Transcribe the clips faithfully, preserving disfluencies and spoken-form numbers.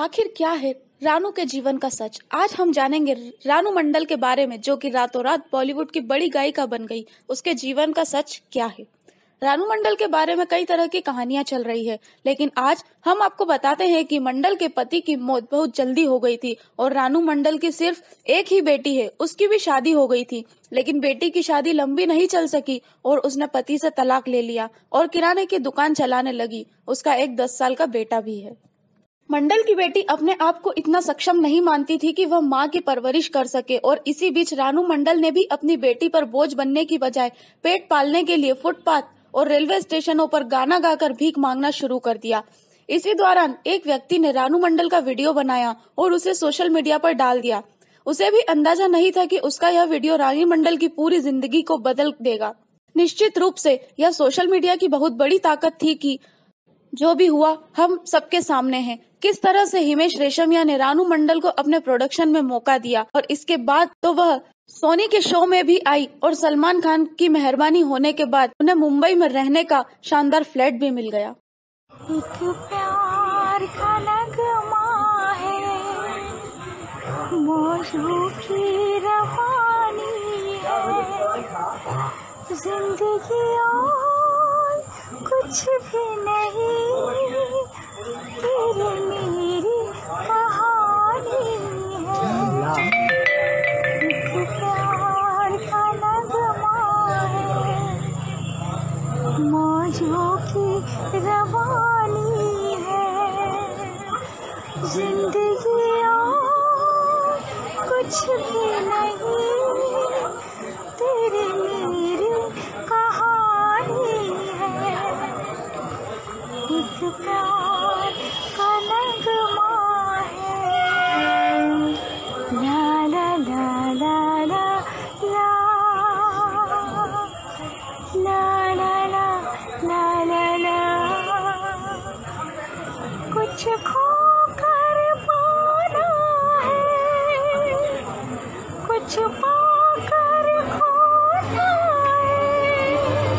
आखिर क्या है रानू के जीवन का सच? आज हम जानेंगे रानू मंडल के बारे में, जो कि रातों रात बॉलीवुड की बड़ी गायिका बन गई। उसके जीवन का सच क्या है? रानू मंडल के बारे में कई तरह की कहानियां चल रही है, लेकिन आज हम आपको बताते हैं कि मंडल के पति की मौत बहुत जल्दी हो गई थी और रानू मंडल की सिर्फ एक ही बेटी है। उसकी भी शादी हो गई थी, लेकिन बेटी की शादी लंबी नहीं चल सकी और उसने पति से तलाक ले लिया और किराने की दुकान चलाने लगी। उसका एक दस साल का बेटा भी है। मंडल की बेटी अपने आप को इतना सक्षम नहीं मानती थी कि वह माँ की परवरिश कर सके, और इसी बीच रानू मंडल ने भी अपनी बेटी पर बोझ बनने की बजाय पेट पालने के लिए फुटपाथ और रेलवे स्टेशनों पर गाना गाकर भीख मांगना शुरू कर दिया। इसी दौरान एक व्यक्ति ने रानू मंडल का वीडियो बनाया और उसे सोशल मीडिया पर डाल दिया। उसे भी अंदाजा नहीं था कि उसका यह वीडियो रानू मंडल की पूरी जिंदगी को बदल देगा। निश्चित रूप से यह सोशल मीडिया की बहुत बड़ी ताकत थी कि जो भी हुआ हम सबके सामने है। किस तरह से हिमेश रेशमिया ने रानू मंडल को अपने प्रोडक्शन में मौका दिया और इसके बाद तो वह सोनी के शो में भी आई, और सलमान खान की मेहरबानी होने के बाद उन्हें मुंबई में रहने का शानदार फ्लैट भी मिल गया। एक प्यार का नगमा है, मौजों की रवानी है, जिंदगी और कुछ भी नहीं, तेरी मेरी कहानी है। एक प्यार का नगमा है, मौजों की रवानी है, जिंदगी और कुछ भी नहीं, तेरी मेरी कहानी है। एक प्यार का नगमा है, ला ला ला ला ला ला ला ला ला ला ला। कुछ खोकर पाना है, कुछ पाकर खोना है,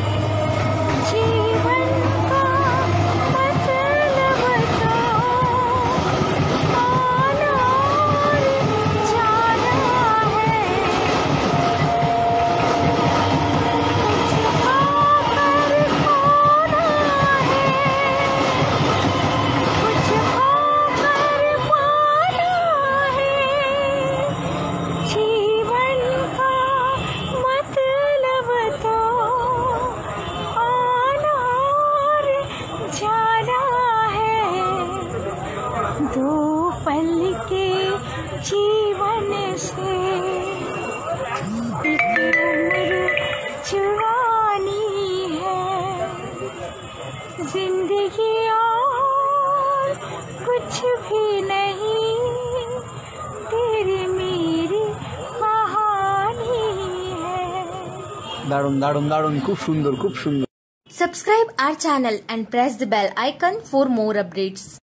जीवन का मतलब तो आना और जाना है। कुछ पाकर खोना है, कुछ पाकर पाना है, जीवन का मतलब तो आना और जाना है। दो पल के जीवन से एक उम्र जवानी है, जिंदगी और कुछ भी नहीं, तेरी मेरी कहानी है। দারুণ দারুণ দারুণ খুব সুন্দর খুব সুন্দর। Subscribe our channel and press the bell icon for more updates.